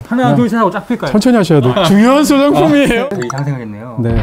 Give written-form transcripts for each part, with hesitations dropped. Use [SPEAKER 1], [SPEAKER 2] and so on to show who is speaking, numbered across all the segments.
[SPEAKER 1] 하나, 둘, 셋 하고 쫙 필까요?
[SPEAKER 2] 천천히 하셔야 돼요. 중요한 소장품이에요.
[SPEAKER 1] 되게 상생하겠네요.
[SPEAKER 2] 네. 네.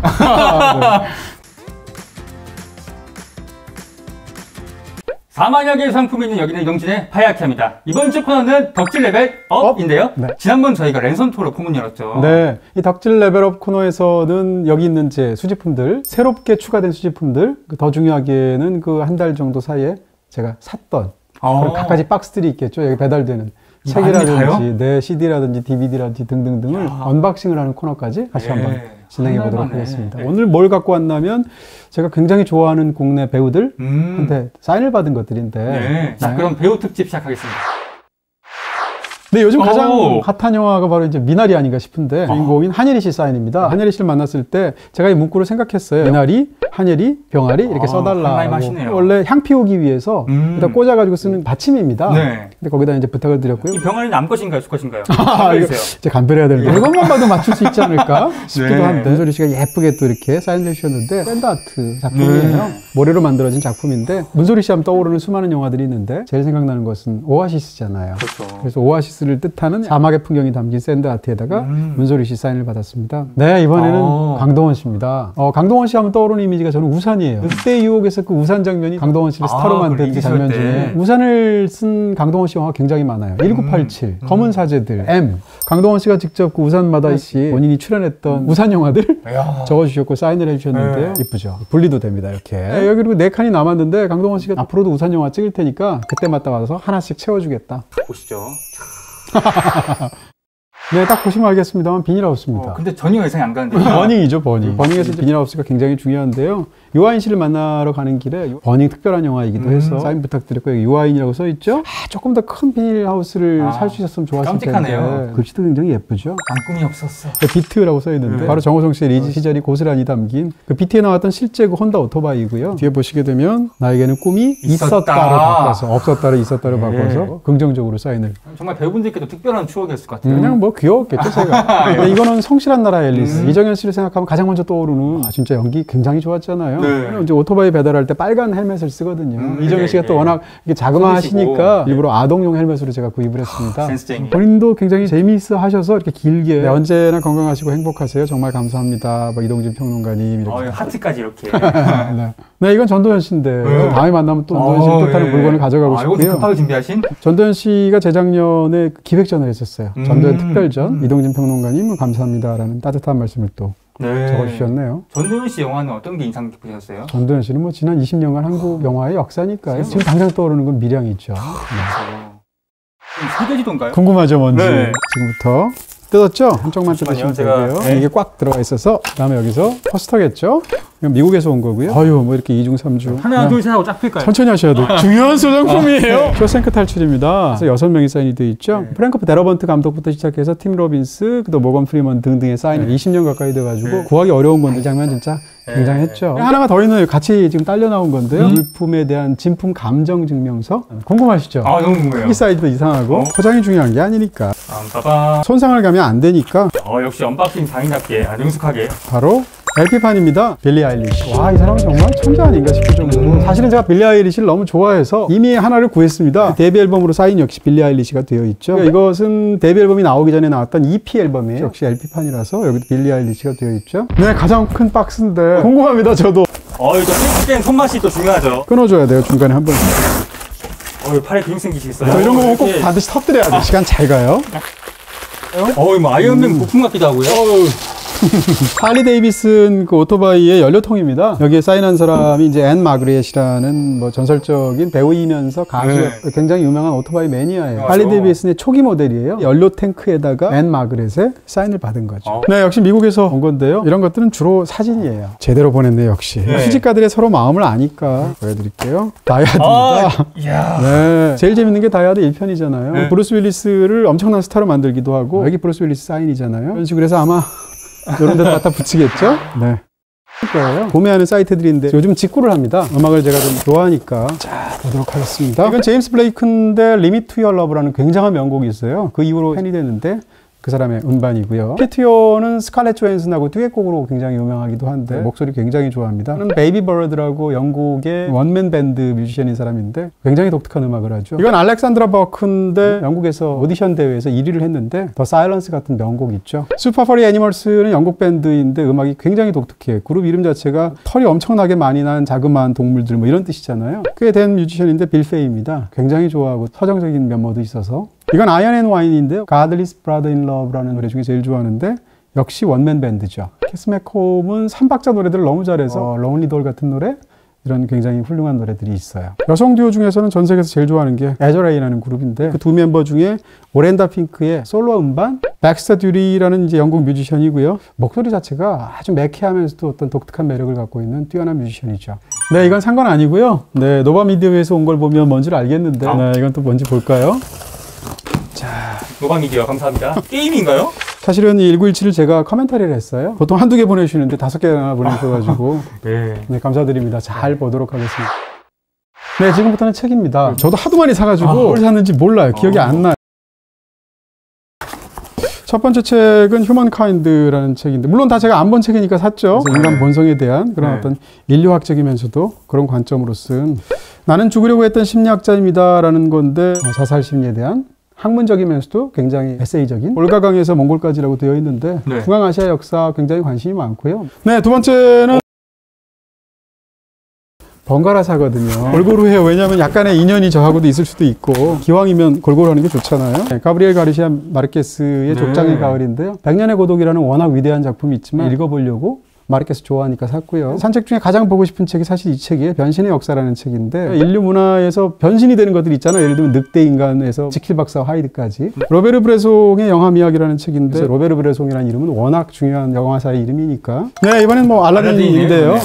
[SPEAKER 1] 4만여 개의 상품이 있는 여기는 이동진의 파이아키아입니다. 이번 주 코너는 덕질 레벨 업인데요.
[SPEAKER 2] 네.
[SPEAKER 1] 지난번 저희가 랜선2로 포문 열었죠.
[SPEAKER 2] 네. 이 덕질 레벨업 코너에서는 여기 있는 제 수제품들, 새롭게 추가된 수제품들, 더 중요하게는 그 한 달 정도 사이에 제가 샀던 각가지 박스들이 있겠죠. 여기 배달되는 책이라든지, 네, CD라든지 DVD라든지 등등등을 언박싱을 하는 코너까지 같이 한번 진행해 보도록 하겠습니다. 오늘 뭘 갖고 왔냐면 제가 굉장히 좋아하는 국내 배우들한테 사인을 받은 것들인데.
[SPEAKER 1] 자, 그럼 배우 특집 시작하겠습니다.
[SPEAKER 2] 네, 요즘 가장 핫한 영화가 바로 이제 미나리 아닌가 싶은데 주인공인 한예리 씨 사인입니다. 한예리 씨를 만났을 때 제가 이 문구를 생각했어요. 미나리, 한예리, 병아리 이렇게 써달라고. 원래 향 피우기 위해서 일단 꽂아가지고 쓰는 받침입니다. 네. 근데 거기다 이제 부탁을 드렸고요.
[SPEAKER 1] 이 병아리는 남 것인가요, 수 것인가요?
[SPEAKER 2] 이제 간별해야 되는데 이것만 봐도 맞출 수 있지 않을까 싶기도 한데 문소리 씨가 예쁘게 또 이렇게 사인을 해주셨는데 샌드아트 작품이에요. 모래로 만들어진 작품인데 문소리 씨 하면 떠오르는 수많은 영화들이 있는데 제일 생각나는 것은 오아시스잖아요. 그렇죠. 그래서 오아시스를 뜻하는 사막의 풍경이 담긴 샌드아트에다가 문소리 씨 사인을 받았습니다. 네, 이번에는 강동원 씨입니다. 강동원 씨 하면 떠오르는 이미지가 저는 우산이에요. 그때 유혹에서 그 우산 장면이 강동원 씨를 스타로 만든 그 장면 중에 우산을 쓴 강동원 씨 영화가 굉장히 많아요. 1987, 검은 사제들, M. 강동원 씨가 직접 그 우산마다 씨 본인이 출연했던 우산 영화들 적어주셨고 사인을 해주셨는데요. 이쁘죠? 분리도 됩니다. 이렇게. 네, 여기 그리고 4칸이 남았는데 강동원 씨가 앞으로도 우산 영화 찍을 테니까 그때마다 와서 하나씩 채워주겠다.
[SPEAKER 1] 보시죠.
[SPEAKER 2] 네, 딱 보시면 알겠습니다만 비닐하우스입니다.
[SPEAKER 1] 근데 전혀 예상이 안 가는데.
[SPEAKER 2] 버닝이죠, 버닝. 버닝에서 비닐하우스가 굉장히 중요한데요. 유아인 씨를 만나러 가는 길에 버닝 특별한 영화이기도 해서 사인 부탁드렸고 여기 유아인이라고 써있죠. 조금 더 큰 비닐하우스를 살 수 있었으면 좋았을 텐데.
[SPEAKER 1] 깜찍하네요.
[SPEAKER 2] 글씨도 굉장히 예쁘죠.
[SPEAKER 1] 꿈이 없었어.
[SPEAKER 2] 비트라고 써있는데 바로 정호성 씨의 리즈 시절이 고스란히 담긴 그 비트에 나왔던 실제 그 혼다 오토바이고요. 뒤에 보시게 되면 나에게는 꿈이 있었다로 바꿔서 없었다로 있었다로 바꿔서 긍정적으로 사인을.
[SPEAKER 1] 정말 배우분들께도 특별한 추억이었을 것 같아요.
[SPEAKER 2] 그냥 뭐 귀여웠겠죠, 제가. 근데 이거는 성실한 나라 앨리스. 이정현 씨를 생각하면 가장 먼저 떠오르는 진짜 연기 굉장히 좋았잖아요. 네. 이제 오토바이 배달할 때 빨간 헬멧을 쓰거든요. 이정현 씨가 또 워낙 이게 자그마하시니까 일부러 아동용 헬멧으로 제가 구입을 했습니다.
[SPEAKER 1] 센스쟁이.
[SPEAKER 2] 본인도 굉장히 재미있어 하셔서 이렇게 길게 네, 언제나 건강하시고 행복하세요. 정말 감사합니다. 뭐 이동진 평론가님 이렇게.
[SPEAKER 1] 하트까지 이렇게.
[SPEAKER 2] 네, 이건 전도연 씨인데 다음에 만나면 또 전도연 씨를 뜻하는 물건을 가져가고 싶고요.
[SPEAKER 1] 이것도 급하게 준비하신?
[SPEAKER 2] 전도연 씨가 재작년에 기획전을 했었어요. 전도연 특별전. 이동진 평론가님 감사합니다라는 따뜻한 말씀을 또 적어주셨네요.
[SPEAKER 1] 전도연 씨 영화는 어떤 게 인상 깊으셨어요?
[SPEAKER 2] 전도연 씨는 뭐 지난 20년간 한국 영화의 역사니까요. 지금 당장 떠오르는 건 미량이죠.
[SPEAKER 1] 소돼지도인가요?
[SPEAKER 2] 궁금하죠, 뭔지. 지금부터 뜯었죠? 한쪽만 뜯으시면 되고요. 이게 꽉 들어가 있어서 그다음에 여기서 포스터겠죠? 미국에서 온 거고요. 뭐 이렇게 2중 3중.
[SPEAKER 1] 하나, 둘, 셋 하고 쫙 필까요?
[SPEAKER 2] 천천히 하셔야 돼요. 중요한 소장품이에요. 쇼생크 탈출입니다. 그래서 6명이 사인이 되어 있죠. 프랭크 데러번트 감독부터 시작해서 팀 로빈스, 또 모건 프리먼 등등의 사인이 20년 가까이 돼가지고 구하기 어려운 건데 장면 진짜 굉장했죠. 하나가 더 있는 같이 지금 딸려 나온 건데요. 물품에 대한 진품 감정 증명서. 궁금하시죠?
[SPEAKER 1] 너무 궁금해요.
[SPEAKER 2] 이 사이즈도 이상하고 포장이 중요한 게 아니니까.
[SPEAKER 1] 빠밤.
[SPEAKER 2] 손상을 가면 안 되니까.
[SPEAKER 1] 역시 언박싱 장인답게 아주 능숙하게.
[SPEAKER 2] 바로 LP판입니다. 빌리 아일리시. 와, 이 사람은 정말 천재 아닌가 싶을 정도로. 사실은 제가 빌리 아일리시를 너무 좋아해서 이미 하나를 구했습니다. 데뷔 앨범으로 사인 역시 빌리 아일리시가 되어 있죠. 이것은 데뷔 앨범이 나오기 전에 나왔던 EP 앨범이에요. 역시 LP판이라서 여기도 빌리 아일리시가 되어 있죠. 네, 가장 큰 박스인데 궁금합니다, 저도.
[SPEAKER 1] 이거 뜯을 땐 손맛이 또 중요하죠.
[SPEAKER 2] 끊어줘야 돼요, 중간에 한 번.
[SPEAKER 1] 팔에 근육 생기시겠어요?
[SPEAKER 2] 이런 거 보면 꼭 반드시 터뜨려야 돼요. 시간 잘 가요.
[SPEAKER 1] 뭐 아이언맨 부품 같기도 하고요.
[SPEAKER 2] 할리 데이비슨 그 오토바이의 연료통입니다. 여기에 사인한 사람이 이제 앤 마그리엣이라는 뭐 전설적인 배우이면서 가수, 굉장히 유명한 오토바이 매니아예요. 할리 데이비슨의 초기 모델이에요. 연료 탱크에다가 앤 마그리엣의 사인을 받은 거죠. 네, 역시 미국에서 온 건데요. 이런 것들은 주로 사진이에요. 제대로 보냈네요, 역시. 수집가들의 서로 마음을 아니까 보여드릴게요. 다이아드입니다. 네, 제일 재밌는 게 다이아드 1편이잖아요. 브루스 윌리스를 엄청난 스타로 만들기도 하고 여기 브루스 윌리스 사인이잖아요. 이런 식으로 해서 아마 이런 데다 갖다 붙이겠죠? 네. 거예요. 구매하는 사이트들인데 요즘 직구를 합니다. 음악을 제가 좀 좋아하니까. 자, 보도록 하겠습니다. 이건 제임스 블레이크인데 Limit to Your Love라는 굉장한 명곡이 있어요. 그 이후로 팬이 됐는데 그 사람의 음반이고요. 피트요는 스칼렛 조앤슨하고 듀엣곡으로 굉장히 유명하기도 한데 목소리 굉장히 좋아합니다. 저는 베이비 버드라고 영국의 원맨 밴드 뮤지션인 사람인데 굉장히 독특한 음악을 하죠. 이건 알렉산드라 버크인데 영국에서 오디션 대회에서 1위를 했는데 더 사일런스 같은 명곡 있죠. 슈퍼 퍼리 애니멀스는 영국 밴드인데 음악이 굉장히 독특해요. 그룹 이름 자체가 털이 엄청나게 많이 난 자그마한 동물들 뭐 이런 뜻이잖아요. 꽤 된 뮤지션인데 빌 페이입니다. 굉장히 좋아하고 서정적인 면모도 있어서. 이건 아이언 앤 와인인데요. Godless Brother in Love라는 노래 중에 제일 좋아하는데 역시 원맨 밴드죠. 캐스 맥콤은 3박자 노래들을 너무 잘해서 론리 돌 같은 노래 이런 굉장히 훌륭한 노래들이 있어요. 여성 듀오 중에서는 전 세계에서 제일 좋아하는 게 애저레이라는 그룹인데 그 두 멤버 중에 오렌다 핑크의 솔로 음반 백스터 듀리라는 이제 영국 뮤지션이고요. 목소리 자체가 아주 매캐하면서도 어떤 독특한 매력을 갖고 있는 뛰어난 뮤지션이죠. 네, 이건 산 건 아니고요. 네, 노바미디어에서 온 걸 보면 뭔지를 알겠는데 네, 이건 또 뭔지 볼까요?
[SPEAKER 1] 자, 노바미디어 감사합니다. 게임인가요?
[SPEAKER 2] 사실은 이 1917을 제가 커멘터리를 했어요. 보통 한두 개 보내주시는데 5개나 보내주셔가지고 네, 감사드립니다. 잘 보도록 하겠습니다. 네, 지금부터는 책입니다. 저도 하도 많이 사가지고 뭘 샀는지 몰라요. 기억이 안 나요. 첫 번째 책은 휴먼카인드라는 책인데 물론 다 제가 안 본 책이니까 샀죠. 인간 본성에 대한 그런 어떤 인류학적이면서도 그런 관점으로 쓴 나는 죽으려고 했던 심리학자입니다 라는 건데 자살 심리에 대한 학문적이면서도 굉장히 에세이적인 올가강에서 몽골까지라고 되어 있는데 중앙아시아 역사 굉장히 관심이 많고요. 네, 두 번째는 번갈아사거든요. 골고루 해요. 왜냐하면 약간의 인연이 저하고도 있을 수도 있고 기왕이면 골고루 하는 게 좋잖아요. 네, 가브리엘 가르시아 마르케스의 족장의 가을인데요. 백년의 고독이라는 워낙 위대한 작품이 있지만 읽어보려고 마르케스 좋아하니까 샀고요. 산책 중에 가장 보고 싶은 책이 사실 이 책이에요. 변신의 역사라는 책인데 인류 문화에서 변신이 되는 것들 있잖아요. 예를 들면 늑대 인간에서 지킬 박사 하이드까지. 로베르 브레송의 영함 이야기라는 책인데 로베르 브레송이라는 이름은 워낙 중요한 영화사의 이름이니까. 네, 이번엔 뭐 알라딘인데요.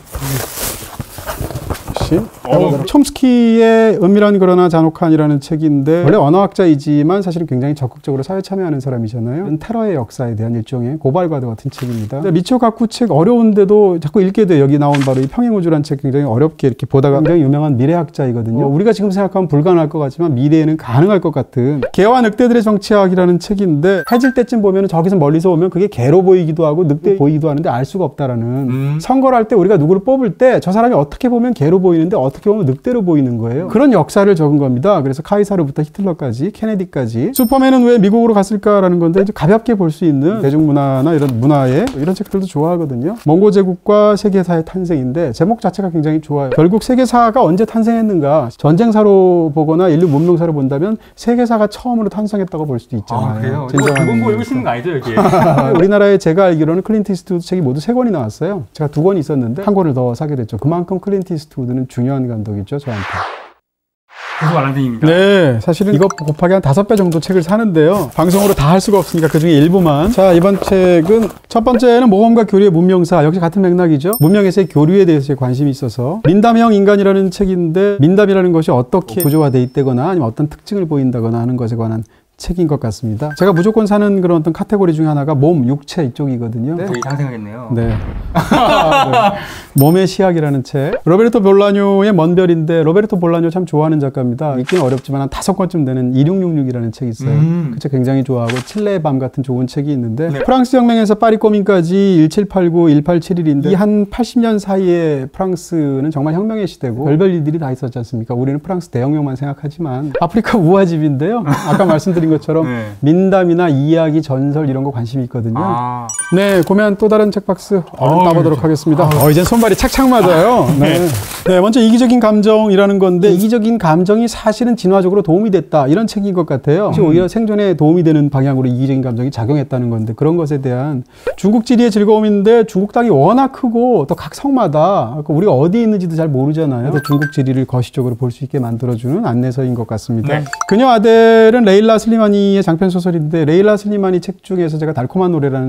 [SPEAKER 2] 촘스키의 은밀한 그러나 잔혹한이라는 책인데 원래 언어학자이지만 사실은 굉장히 적극적으로 사회 참여하는 사람이잖아요. 테러의 역사에 대한 일종의 고발과도 같은 책입니다. 미치오 가쿠 책 어려운데도 자꾸 읽게 돼요. 여기 나온 바로 이 평행우주라는 책 굉장히 어렵게 이렇게 보다가 굉장히 유명한 미래학자이거든요. 우리가 지금 생각하면 불가능할 것 같지만 미래에는 가능할 것 같은 개와 늑대들의 정치학이라는 책인데 해질 때쯤 보면 저기서 멀리서 오면 그게 개로 보이기도 하고 늑대 보이기도 하는데 알 수가 없다라는 선거를 할 때 우리가 누구를 뽑을 때 저 사람이 어떻게 보면 개로 보이는데 어떻게 보면 늑대로 보이는 거예요. 그런 역사를 적은 겁니다. 그래서 카이사르부터 히틀러까지 케네디까지 슈퍼맨은 왜 미국으로 갔을까라는 건데 이제 가볍게 볼 수 있는 대중문화나 이런 문화에 이런 책들도 좋아하거든요. 몽고 제국과 세계사의 탄생인데 제목 자체가 굉장히 좋아요. 결국 세계사가 언제 탄생했는가 전쟁사로 보거나 인류 문명사로 본다면 세계사가 처음으로 탄생했다고 볼 수도 있잖아요.
[SPEAKER 1] 그래요? 이거 두번 보고 읽으시는 거 아니죠 여기?
[SPEAKER 2] 우리나라에 제가 알기로는 클린트 이스트우드 책이 모두 3권이 나왔어요. 제가 2권 있었는데 한 권을 더 사게 됐죠. 그만큼 클린트 이스트우드는 중요한 감독이죠, 저한테.
[SPEAKER 1] 고수 알란딘입니다.
[SPEAKER 2] 네, 사실은 이거 곱하기 한 5배 정도 책을 사는데요. 방송으로 다 할 수가 없으니까 그중에 일부만. 자, 이번 책은 첫 번째는 모험과 교류의 문명사. 역시 같은 맥락이죠. 문명에서의 교류에 대해서 관심이 있어서 민담형 인간이라는 책인데 민담이라는 것이 어떻게 구조화되어 있다거나 아니면 어떤 특징을 보인다거나 하는 것에 관한 책인 것 같습니다. 제가 무조건 사는 그런 어떤 카테고리 중에 하나가 몸, 육체 이쪽이거든요.
[SPEAKER 1] 되게 상생하겠네요.
[SPEAKER 2] 네. 네. 몸의 시학이라는 책. 로베르토 볼라뇨의 먼 별인데 로베르토 볼라뇨 참 좋아하는 작가입니다. 읽기는 어렵지만 한 5권쯤 되는 2666이라는 책이 있어요. 그 책 굉장히 좋아하고 칠레의 밤 같은 좋은 책이 있는데 프랑스 혁명에서 파리 꼬민까지 1789, 1871인데 이 한 80년 사이에 프랑스는 정말 혁명의 시대고 별별 일들이 다 있었지 않습니까? 우리는 프랑스 대혁명만 생각하지만 아프리카 우화집인데요. 아까 말씀드린 것처럼 민담이나 이야기, 전설 이런 거 관심이 있거든요. 네, 그러면 또 다른 책 박스 얼른 따보도록 하겠습니다. 이젠 손발이 착착 맞아요. 네, 먼저 이기적인 감정이라는 건데 이기적인 감정이 사실은 진화적으로 도움이 됐다 이런 책인 것 같아요. 오히려 생존에 도움이 되는 방향으로 이기적인 감정이 작용했다는 건데 그런 것에 대한 중국 지리의 즐거움인데 중국 땅이 워낙 크고 또 각 성마다 우리가 어디에 있는지도 잘 모르잖아요. 중국 지리를 거시적으로 볼 수 있게 만들어주는 안내서인 것 같습니다. 그녀 아델은 레일라 슬리마니의 장편 소설인데 레일라 슬리마니 책 중에서 제가 달콤한 노래라는 소설을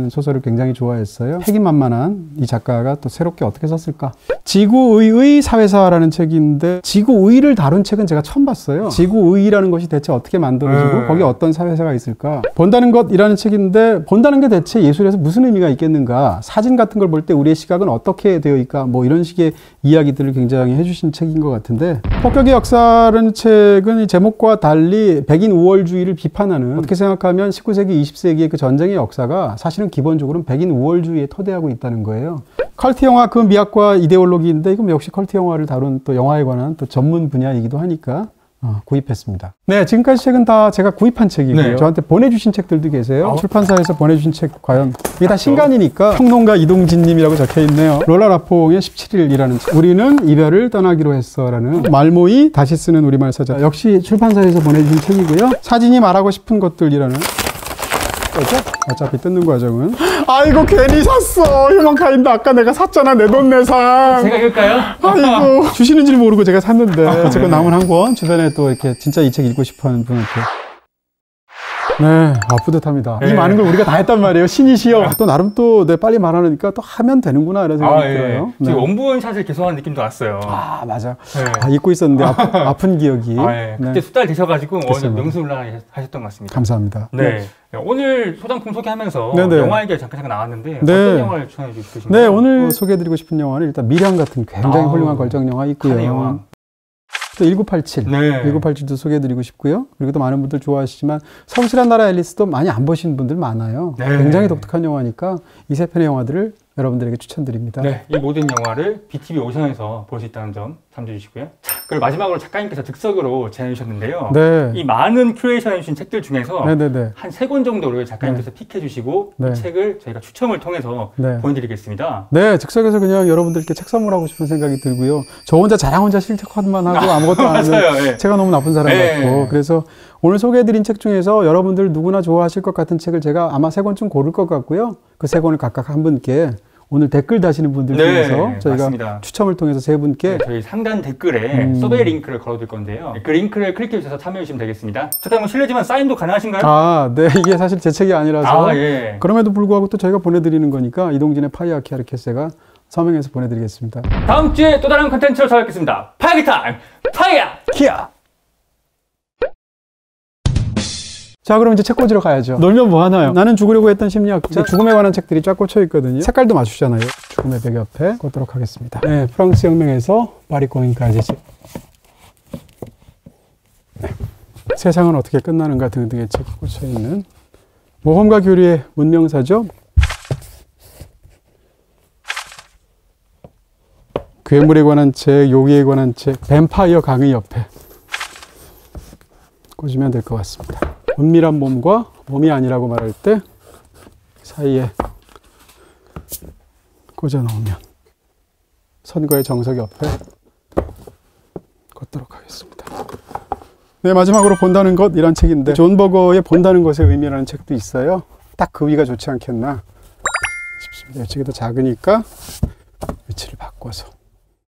[SPEAKER 2] 굉장히 좋아했어요. 패기만만한 이 작가가 또 새롭게 어떻게 썼을까? 지구의의 사회사라는 책인데 지구의를 다룬 책은 제가 처음 봤어요. 지구의라는 것이 대체 어떻게 만들어지고 거기에 어떤 사회사가 있을까? 본다는 것이라는 책인데 본다는 게 대체 예술에서 무슨 의미가 있겠는가? 사진 같은 걸 볼 때 우리의 시각은 어떻게 되어 있까? 뭐 이런 식의 이야기들을 굉장히 해주신 책인 것 같은데 폭격의 역사라는 책은 이 제목과 달리 백인 우월주의를 비판하는 어떻게 생각하면 19세기, 20세기의 그 전쟁의 역사가 사실은 기본적으로는 백인 우월주의에 토대하고 있다는 거예요. 컬트 영화 그 미학과 이데올로기인데 이건 역시 컬트 영화를 다룬 또 영화에 관한 또 전문 분야이기도 하니까 구입했습니다. 네, 지금까지 책은 다 제가 구입한 책이고요.
[SPEAKER 1] 네.
[SPEAKER 2] 저한테 보내주신 책들도 계세요. 출판사에서 보내주신 책 과연 이게 다 신간이니까 평론가 이동진님이라고 적혀있네요. 롤라 라퐁의 17일이라는 책. 우리는 이별을 떠나기로 했어라는 말모이 다시 쓰는 우리말 사전. 역시 출판사에서 보내주신 책이고요. 사진이 말하고 싶은 것들이라는 거죠? 어차피 뜯는 과정은 아이고 괜히 샀어. 휴먼카인드 아까 내가 샀잖아. 내 돈 내산.
[SPEAKER 1] 제가 읽을까요?
[SPEAKER 2] 아이고 주시는 줄 모르고 제가 샀는데 제가 남은 한 권 주변에 또 이렇게 진짜 이 책 읽고 싶어하는 분한테 네, 뿌듯합니다. 이 많은 걸 우리가 다 했단 말이에요. 신이시여. 또 나름 또 빨리 말하니까 또 하면 되는구나 이런 생각이 들어요.
[SPEAKER 1] 지금 원본샷을 계속하는 느낌도 났어요.
[SPEAKER 2] 맞아. 잊고 있었는데 아픈 기억이.
[SPEAKER 1] 그때 수달 되셔가지고 오늘 명수훈련 하셨던 것 같습니다.
[SPEAKER 2] 감사합니다.
[SPEAKER 1] 네. 오늘 소장품 소개하면서 영화 얘기가 잠깐 나왔는데 어떤 영화를 추천해 주시나요?
[SPEAKER 2] 네, 오늘 소개해드리고 싶은 영화는 일단 미량 같은 굉장히 훌륭한 걸작 영화 있고요.
[SPEAKER 1] 영화.
[SPEAKER 2] 또 1987. 1987도 소개해드리고 싶고요. 그리고 또 많은 분들 좋아하시지만 성실한 나라 앨리스도 많이 안 보신 분들 많아요. 굉장히 독특한 영화니까 이 세 편의 영화들을 여러분들에게 추천드립니다.
[SPEAKER 1] 네, 이 모든 영화를 BTV 오션에서 볼 수 있다는 점 참조해 주시고요. 자, 그리고 마지막으로 작가님께서 득석으로 제안해 주셨는데요. 이 많은 큐레이션 해주신 책들 중에서 한 3권 정도를 작가님께서 픽해 주시고 이 책을 저희가 추첨을 통해서 보내드리겠습니다.
[SPEAKER 2] 네, 즉석에서 그냥 여러분들께 책 선물하고 싶은 생각이 들고요. 저 혼자 자랑 혼자 실책만 하고 아무것도 안 하면 제가 너무 나쁜 사람 같고 그래서 오늘 소개해드린 책 중에서 여러분들 누구나 좋아하실 것 같은 책을 제가 아마 3권쯤 고를 것 같고요. 그 3권을 각각 한 분께 오늘 댓글 다시는 분들 중에서 저희가 맞습니다. 추첨을 통해서 3분께
[SPEAKER 1] 저희 상단 댓글에 서베이 링크를 걸어둘 건데요. 그 링크를 클릭해 주셔서 참여해 주시면 되겠습니다. 잠깐 실례지만 사인도 가능하신가요?
[SPEAKER 2] 네. 이게 사실 제 책이 아니라서 그럼에도 불구하고 또 저희가 보내드리는 거니까 이동진의 파이아키 아르케스가 서명해서 보내드리겠습니다.
[SPEAKER 1] 다음 주에 또 다른 컨텐츠로 찾아뵙겠습니다. 파이아키 타임! 파이아키야!
[SPEAKER 2] 자, 그럼 이제 책 꽂으러 가야죠. 놀면 뭐 하나요? 나는 죽으려고 했던 심리학자. 죽음에 관한 책들이 쫙 꽂혀 있거든요. 색깔도 맞추잖아요. 죽음의 벽 옆에 꽂도록 하겠습니다. 네, 프랑스 혁명에서 파리 공인까지. 세상은 어떻게 끝나는가 등등의 책이 꽂혀 있는 모험가 교리의 문명사죠. 괴물에 관한 책, 요기에 관한 책, 뱀파이어 강의 옆에 꽂으면 될 것 같습니다. 은밀한 몸과 몸이 아니라고 말할 때 사이에 꽂아 놓으면 선거의 정석 옆에 꽂도록 하겠습니다. 네, 마지막으로 본다는 것 이란 책인데 존 버거의 본다는 것의 의미라는 책도 있어요. 딱 그 위가 좋지 않겠나 싶습니다. 이 책이 더 작으니까